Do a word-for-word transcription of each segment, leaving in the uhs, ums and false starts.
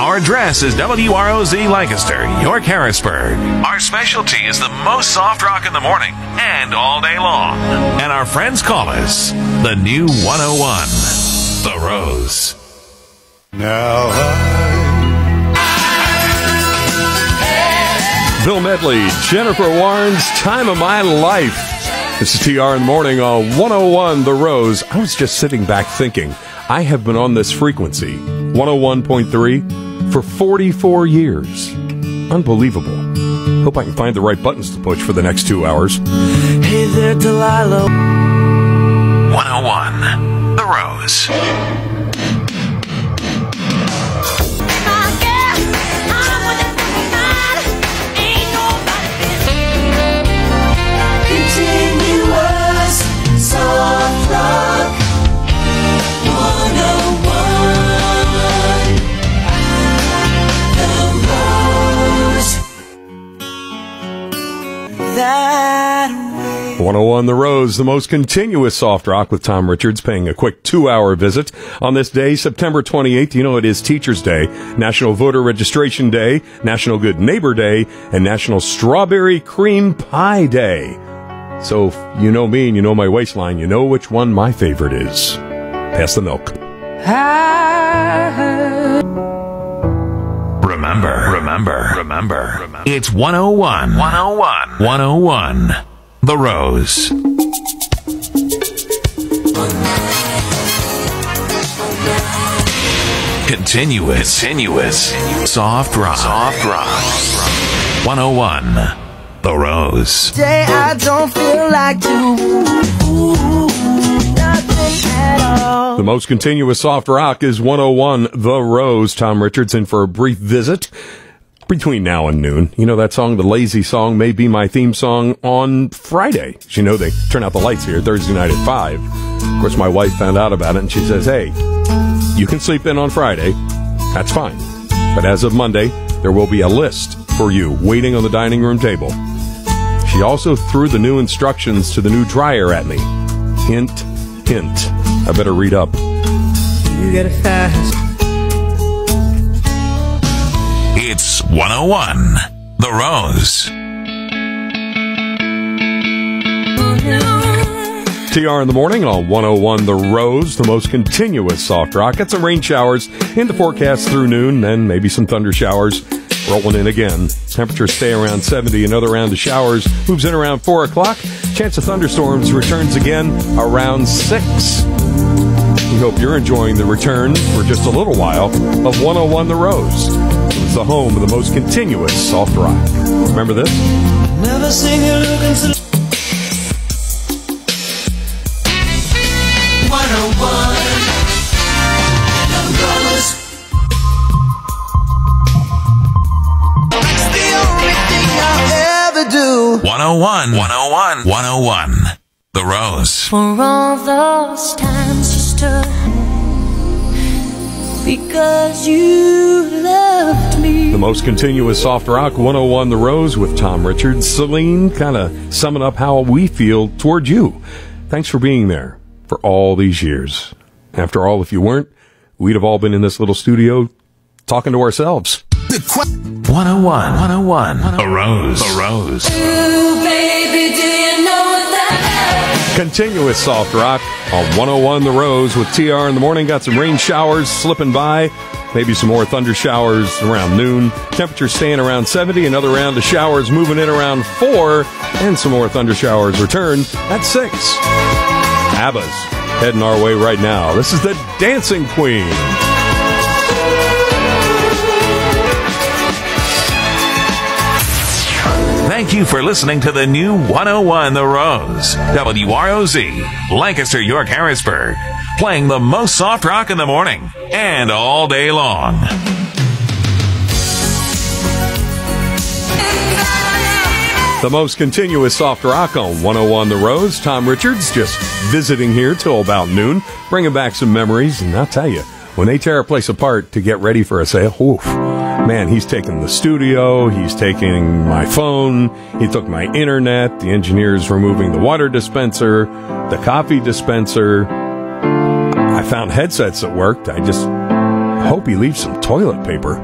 Our address is W R O Z Lancaster, York Harrisburg. Our specialty is the most soft rock in the morning and all day long. And our friends call us the new one oh one, The Rose. Now I... Bill Medley, Jennifer Warren's Time of My Life. This is T R in the morning on one oh one The Rose. I was just sitting back thinking, I have been on this frequency, one oh one point three, for forty-four years. Unbelievable. Hope I can find the right buttons to push for the next two hours. Hey there, Delilah. one oh one The Rose. Soft rock one oh one, The Rose. That way. one oh one The Rose, the most continuous soft rock with Tom Richards, paying a quick two-hour visit on this day, September twenty-eighth. You know, it is Teachers' Day, National Voter Registration Day, National Good Neighbor Day, and National Strawberry Cream Pie Day. So if you know me and you know my waistline, you know which one my favorite is. Pass the milk. Remember, remember, remember, remember. It's one oh one, one oh one, one oh one, The Rose. Continuous, continuous, soft rock, soft rock. one oh one, The Rose. Today I don't feel like doing nothing at all. The most continuous soft rock is one oh one The Rose. Tom Richards in for a brief visit between now and noon. You know that song, The Lazy Song, may be my theme song on Friday. As you know, they turn out the lights here Thursday night at five. Of course, my wife found out about it, and she says, hey, you can sleep in on Friday. That's fine. But as of Monday, there will be a list for you waiting on the dining room table. She also threw the new instructions to the new dryer at me. Hint, hint. I better read up. You get it fast. It's one oh one, The Rose. T R in the morning on one oh one The Rose, the most continuous soft rock. Got some rain showers in the forecast through noon, then maybe some thunder showers rolling in again. Temperatures stay around seventy. Another round of showers moves in around four o'clock. Chance of thunderstorms returns again around six. We hope you're enjoying the return for just a little while of one oh one The Rose. It's the home of the most continuous soft rock. Remember this? Never seen you looking so. one oh one The Rose. It's the only thing I'll ever do. one oh one, one oh one, one oh one, The Rose. For all those times you stood, because you loved me. The most continuous soft rock, one oh one The Rose with Tom Richards. Celine kind of summing up how we feel toward you. Thanks for being there for all these years. After all, if you weren't, we'd have all been in this little studio talking to ourselves. one oh one, one oh one, The Rose, The Rose. Ooh, baby, do you know that? Continuous soft rock on one oh one The Rose with T R in the morning. Got some rain showers slipping by. Maybe some more thunder showers around noon. Temperature staying around seventy. Another round of showers moving in around four. And some more thunder showers return at six. ABBA's heading our way right now. This is the Dancing Queen. Thank you for listening to the new one oh one The Rose. W R O Z, Lancaster, York, Harrisburg. Playing the most soft rock in the morning and all day long. The most continuous soft rock on one oh one The Rose. Tom Richards just visiting here till about noon, bringing back some memories. And I'll tell you, when they tear a place apart to get ready for a sale, oof, man, he's taking the studio, he's taking my phone, he took my internet, the engineer's removing the water dispenser, the coffee dispenser. I found headsets that worked. I just Hope he leaves some toilet paper.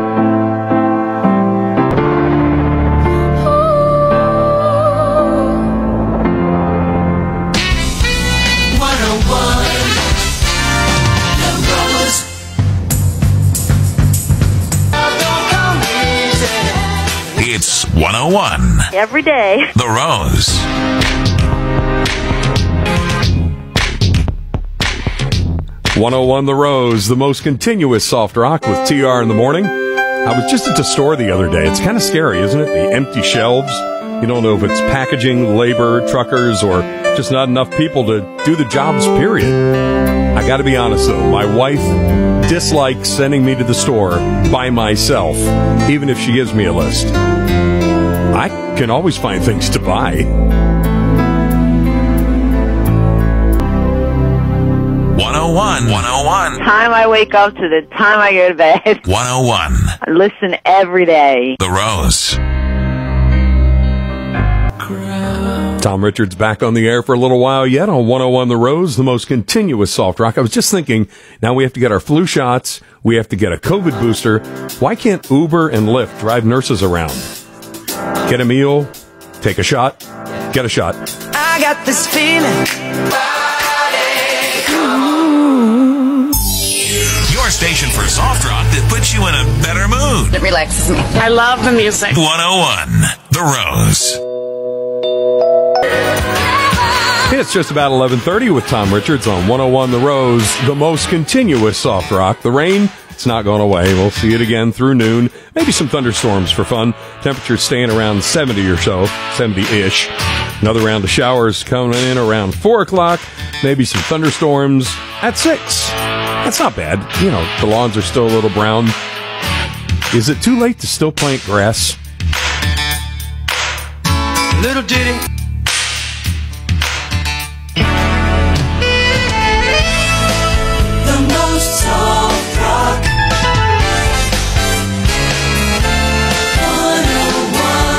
It's one oh one. Every day. The Rose. one oh one The Rose, the most continuous soft rock with T R in the morning. I was just at the store the other day. It's kind of scary, isn't it? The empty shelves. You don't know if it's packaging, labor, truckers, or just not enough people to do the jobs, period. I got to be honest, though. My wife dislikes sending me to the store by myself, even if she gives me a list. I can always find things to buy. one oh one. one oh one. Time I wake up to the time I go to bed. one oh one. I listen every day. The Rose. Tom Richards back on the air for a little while yet on one oh one The Rose, the most continuous soft rock. I was just thinking, now we have to get our flu shots. We have to get a COVID booster. Why can't Uber and Lyft drive nurses around? Get a meal, take a shot, get a shot. I got this feeling. Your station for soft rock that puts you in a better mood. It relaxes me. I love the music. one oh one. The Rose. It's just about eleven thirty with Tom Richards on one oh one The Rose, the most continuous soft rock. The rain, it's not going away. We'll see it again through noon. Maybe some thunderstorms for fun. Temperatures staying around seventy or so, seventy-ish. Another round of showers coming in around four o'clock. Maybe some thunderstorms at six. That's not bad. You know, the lawns are still a little brown. Is it too late to still plant grass? Little ditty. The most soft rock. one oh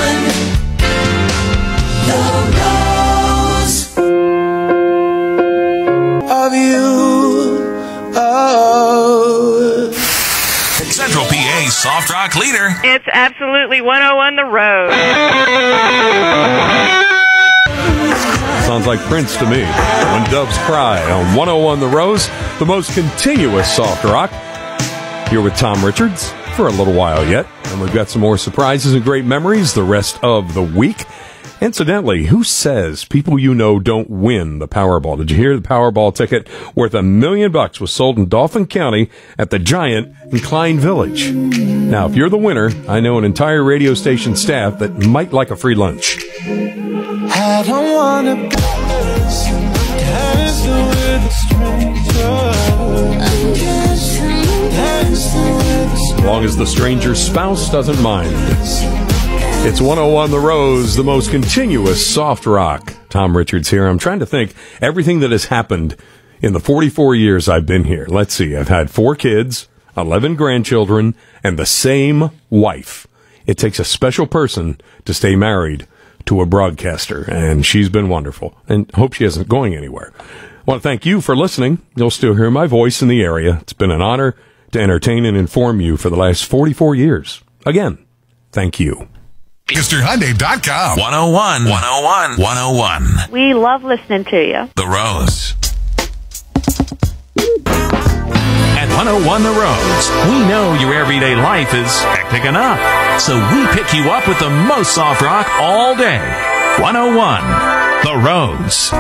one. The Rose. Of you. Oh. Central P A's soft rock leader. It's absolutely one oh one The Rose. Sounds like Prince to me. When Doves Cry on one oh one The Rose, the most continuous soft rock. You're with Tom Richards for a little while yet, and we've got some more surprises and great memories the rest of the week. Incidentally, who says people you know don't win the Powerball? Did you hear the Powerball ticket worth a million bucks was sold in Dauphin County at the Giant in Klein Village? Now, if you're the winner, I know an entire radio station staff that might like a free lunch. I don't wanna be dancing with a stranger. As long as the stranger's spouse doesn't mind. It's one oh one The Rose, the most continuous soft rock. Tom Richards here. I'm trying to think everything that has happened in the forty-four years I've been here. Let's see. I've had four kids, eleven grandchildren, and the same wife. It takes a special person to stay married to a broadcaster, and she's been wonderful, and hope she isn't going anywhere. I want to thank you for listening. You'll still hear my voice in the area. It's been an honor to entertain and inform you for the last forty-four years. Again, thank you. Lancaster Hyundai dot com. one oh one. one oh one. one oh one. We love listening to you. The Rose. At one oh one The Rose, we know your everyday life is hectic enough. So we pick you up with the most soft rock all day. one oh one The Rose.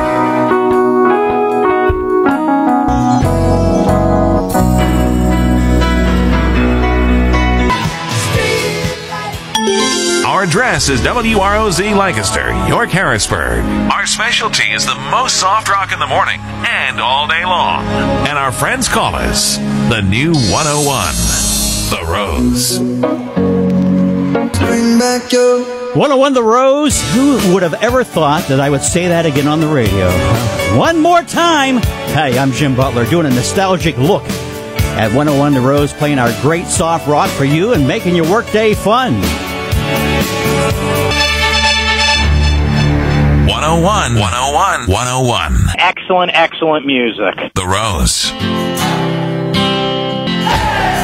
Our address is W R O Z Lancaster, York Harrisburg. Our specialty is the most soft rock in the morning and all day long. And our friends call us the new one oh one The Rose. Bring back your one oh one The Rose. Who would have ever thought that I would say that again on the radio? One more time. Hey, I'm Jim Butler doing a nostalgic look at one oh one The Rose, playing our great soft rock for you and making your workday fun. one oh one. one oh one. one oh one. Excellent, excellent music. The Rose.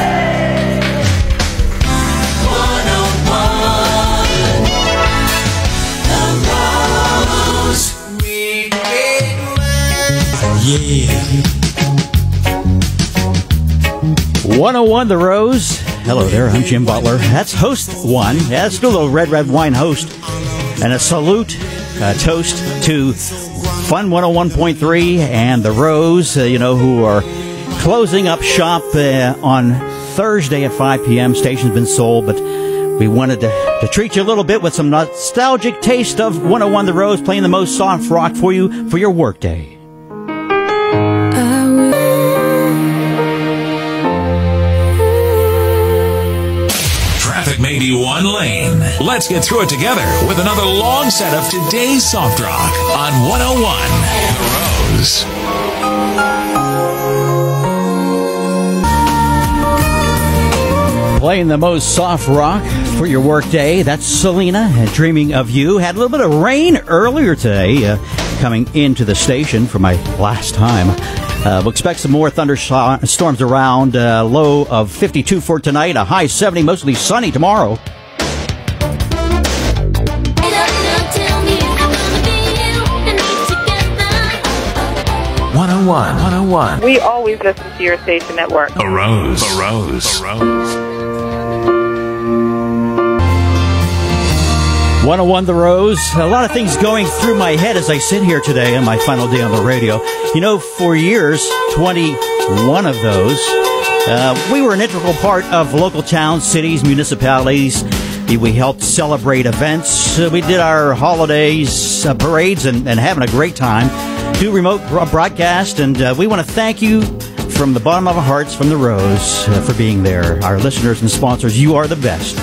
one oh one The Rose. Hello there, I'm Jim Butler. That's host one. Yeah, that's still the Red Red Wine host. And a salute, a toast to Fun one oh one point three and The Rose, uh, you know, who are closing up shop uh, on Thursday at five p.m. Station's been sold, but we wanted to, to treat you a little bit with some nostalgic taste of one oh one The Rose, playing the most soft rock for you for your workday. Traffic may be one lane. Let's get through it together with another long set of today's soft rock on one oh one The Rose. Playing the most soft rock for your workday. That's Selena, Dreaming of You. Had a little bit of rain earlier today, uh, coming into the station for my last time. Uh, we'll expect some more thunderstorms around. Uh, low of fifty-two for tonight, a high seventy, mostly sunny tomorrow. one oh one, one oh one. We always listen to your station at work. A Rose, a Rose, a Rose. one oh one The Rose. A lot of things going through my head as I sit here today on my final day on the radio. You know, for years, twenty-one of those, uh, we were an integral part of local towns, cities, municipalities. We helped celebrate events. Uh, we did our holidays, uh, parades, and, and having a great time. Do remote broadcast, and uh, we want to thank you from the bottom of our hearts from The Rose uh, for being there. Our listeners and sponsors, you are the best.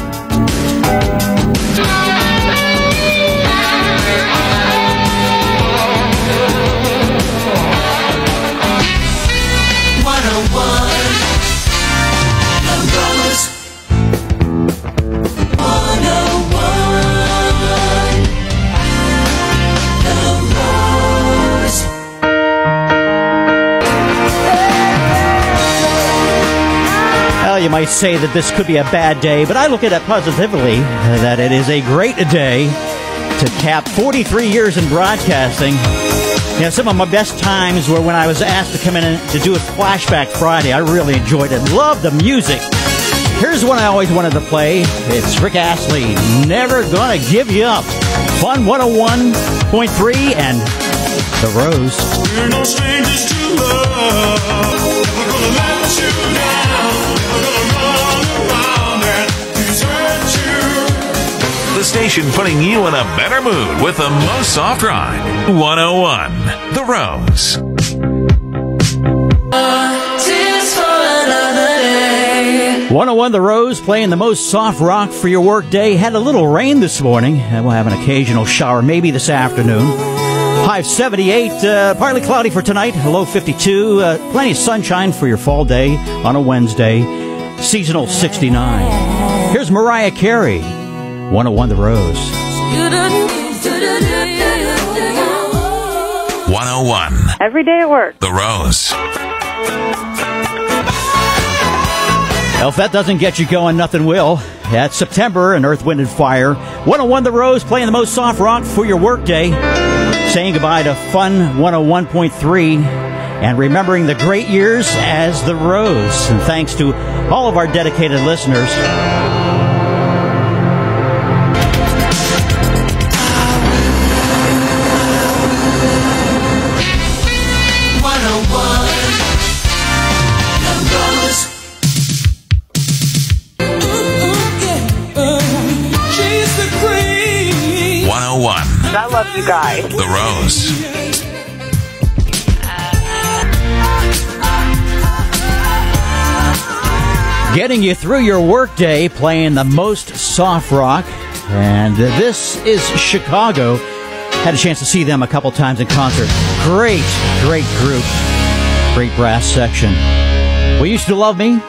You might say that this could be a bad day, but I look at it positively, uh, that it is a great day to cap forty-three years in broadcasting. You know, some of my best times were when I was asked to come in and to do a Flashback Friday. I really enjoyed it. Love the music. Here's one I always wanted to play. It's Rick Astley, Never Gonna Give You Up. Fun one oh one point three and The Rose. We're no strangers to love. Never gonna let you down. The station putting you in a better mood with the most soft rock. one oh one The Rose. one oh one The Rose, playing the most soft rock for your work day. Had a little rain this morning, and we'll have an occasional shower maybe this afternoon. High seventy-eight, uh, partly cloudy for tonight, low fifty-two. Uh, plenty of sunshine for your fall day on a Wednesday. Seasonal sixty-nine. Here's Mariah Carey, one oh one The Rose. one oh one Every day at work. The Rose. Well, if that doesn't get you going, nothing will. That's September and Earth, Wind and Fire. one oh one The Rose, playing the most soft rock for your workday. Saying goodbye to Fun one oh one point three and remembering the great years as The Rose. And thanks to all of our dedicated listeners. one oh one I love you guys. The Rose. Getting you through your workday, playing the most soft rock. And this is Chicago. Had a chance to see them a couple times in concert. Great, great group. Great brass section. Will You Still Love Me?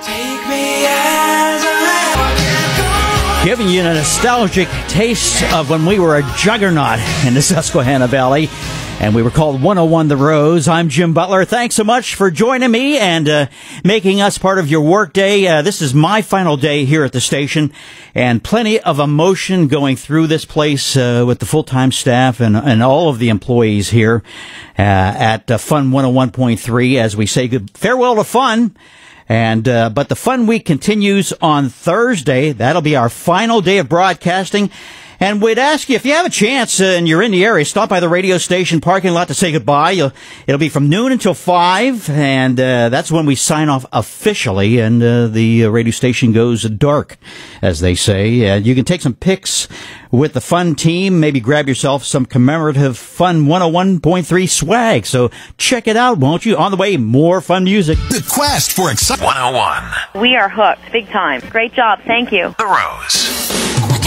Giving you a nostalgic taste of when we were a juggernaut in the Susquehanna Valley. And we were called one oh one The Rose. I'm Jim Butler. Thanks so much for joining me and uh, making us part of your workday. Uh, this is my final day here at the station, and plenty of emotion going through this place uh, with the full-time staff and, and all of the employees here uh, at uh, Fun one oh one point three as we say good farewell to fun. And uh, but the fun week continues on Thursday. That'll be our final day of broadcasting. And we'd ask you, if you have a chance uh, and you're in the area, stop by the radio station parking lot to say goodbye. You'll, it'll be from noon until five, and uh, that's when we sign off officially, and uh, the radio station goes dark, as they say. Uh, you can take some pics with the fun team, maybe grab yourself some commemorative Fun one oh one point three swag. So check it out, won't you? On the way, more fun music. The quest for excitement. one oh one. We are hooked, big time. Great job, thank you. The Rose.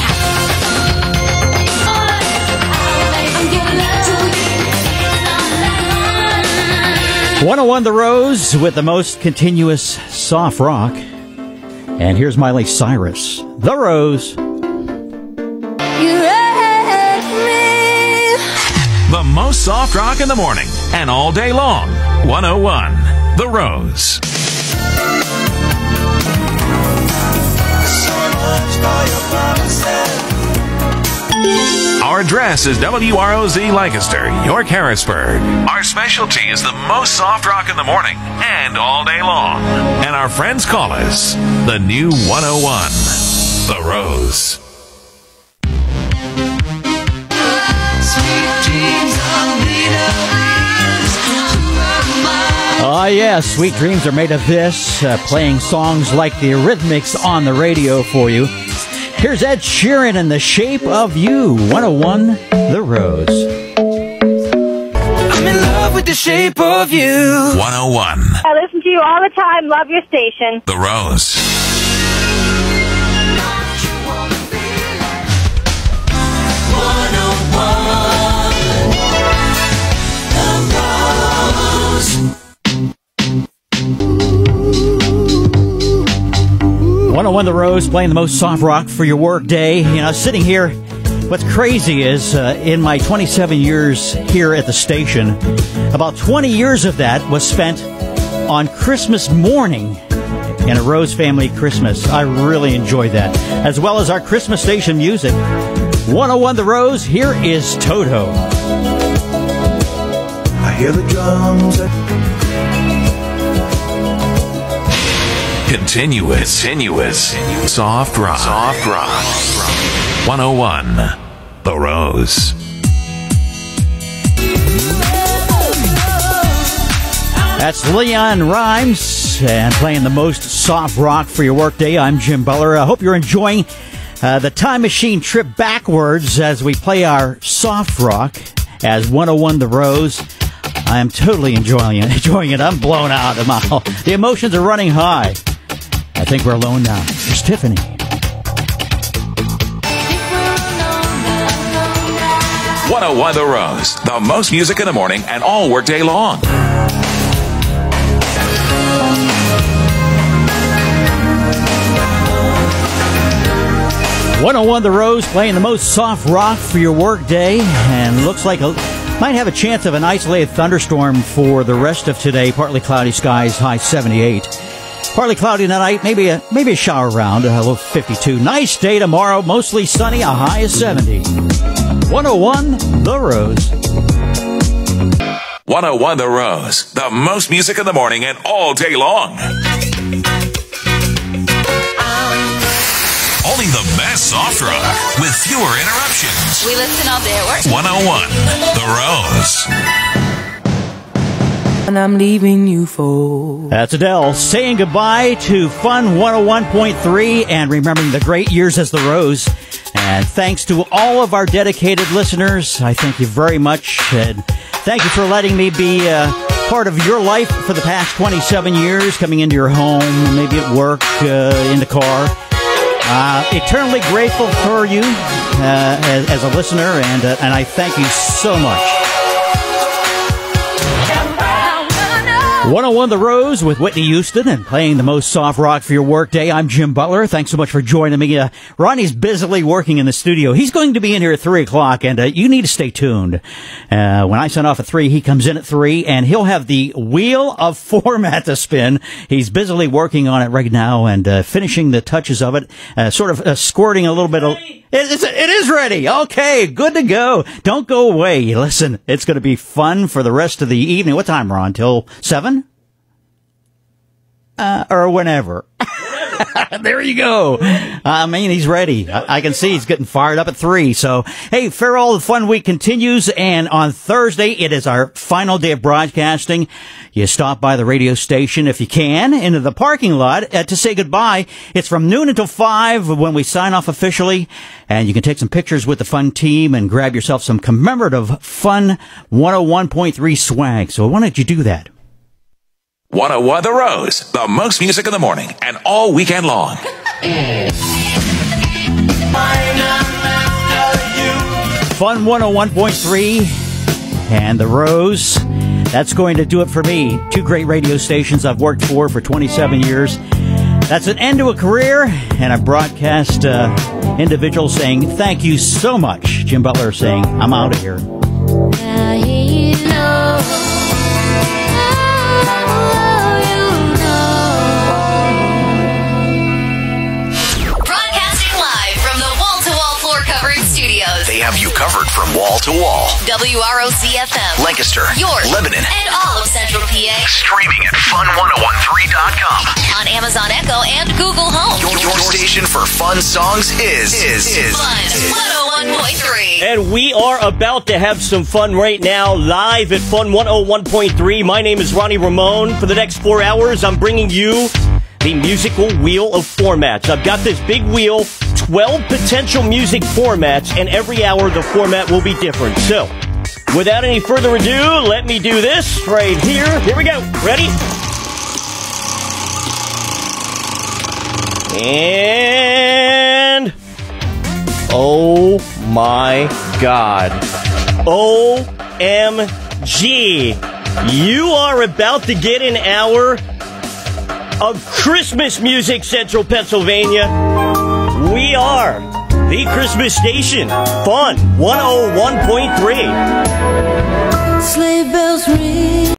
one oh one The Rose with the most continuous soft rock. And here's Miley Cyrus. The Rose. The most soft rock in the morning and all day long. one oh one The Rose. Our address is W R O Z Lancaster, York, Harrisburg. Our specialty is the most soft rock in the morning and all day long. And our friends call us the new one oh one, The Rose. Oh, yeah, sweet dreams are made of this. Uh, playing songs like the Eurythmics on the radio for you. Here's Ed Sheeran in The Shape of You, one oh one The Rose. I'm in love with the shape of you. one oh one I listen to you all the time. Love your station. The Rose. one oh one The Rose, playing the most soft rock for your work day. You know, sitting here, what's crazy is uh, in my twenty-seven years here at the station, about twenty years of that was spent on Christmas morning in a Rose family Christmas. I really enjoyed that, as well as our Christmas station music. one oh one The Rose, here is Toto. I hear the drums. Continuous, continuous, soft rock, soft rock. one oh one The Rose. That's Leon Rimes, and playing the most soft rock for your workday. I'm Jim Butler. I hope you're enjoying uh, the time machine trip backwards as we play our soft rock as one oh one The Rose. I am totally enjoying it. Enjoying it. I'm blown out. I'm out. The emotions are running high. I think we're alone now. Here's Tiffany. one oh one The Rose. The most music in the morning and all workday long. one oh one The Rose, playing the most soft rock for your work day, and looks like a might have a chance of an isolated thunderstorm for the rest of today. Partly cloudy skies, high seventy-eight. Partly cloudy tonight, maybe a maybe a shower around, a low fifty-two. Nice day tomorrow, mostly sunny, a high of seventy. one oh one The Rose. one oh one The Rose. The most music in the morning and all day long. Only the best soft rock with fewer interruptions. We listen all day at work. one oh one The Rose. And I'm leaving you for. That's Adele saying goodbye to Fun one oh one point three and remembering the great years as the Rose. And thanks to all of our dedicated listeners. I thank you very much. And thank you for letting me be uh, part of your life for the past twenty-seven years, coming into your home, maybe at work, uh, in the car. Uh, eternally grateful for you uh, as, as a listener, and uh, and I thank you so much. one oh one The Rose with Whitney Houston and playing the most soft rock for your workday. I'm Jim Butler. Thanks so much for joining me. Uh, Ronnie's busily working in the studio. He's going to be in here at three o'clock, and uh, you need to stay tuned. Uh, when I send off at three, he comes in at three, and he'll have the wheel of format to spin. He's busily working on it right now and uh, finishing the touches of it, uh, sort of uh, squirting a little bit of... It, it's, it is ready. Okay, good to go. Don't go away. Listen, it's going to be... be fun for the rest of the evening. What time, Ron? Till seven? uh, or whenever. There you go. I mean, he's ready. I, I can see he's getting fired up at three. So, hey, Farrell, the fun week continues. And on Thursday, it is our final day of broadcasting. You stop by the radio station if you can, into the parking lot uh, to say goodbye. It's from noon until five when we sign off officially. And you can take some pictures with the fun team and grab yourself some commemorative fun one oh one point three swag. So why don't you do that? one oh one The Rose, the most music in the morning and all weekend long. Fun one oh one point three and The Rose. That's going to do it for me. Two great radio stations I've worked for for twenty-seven years. That's an end to a career and a broadcast uh, individual saying thank you so much. Jim Butler saying I'm out of here. Now you know. They have you covered from wall to wall. W R O Z F M. Lancaster, York, Lebanon, and all of Central P A. Streaming at fun one oh one three dot com. On Amazon Echo and Google Home. Your, your station for fun songs is, is, is. Fun one oh one point three. And we are about to have some fun right now, live at Fun one oh one point three. My name is Ronnie Ramone. For the next four hours, I'm bringing you the musical wheel of formats. I've got this big wheel, twelve potential music formats, and every hour the format will be different. So, without any further ado, let me do this right here. Here we go. Ready? And... oh my God. O M G. You are about to get an hour of Christmas music, Central Pennsylvania. We are the Christmas station, Fun one oh one point three. Sleigh bells ring.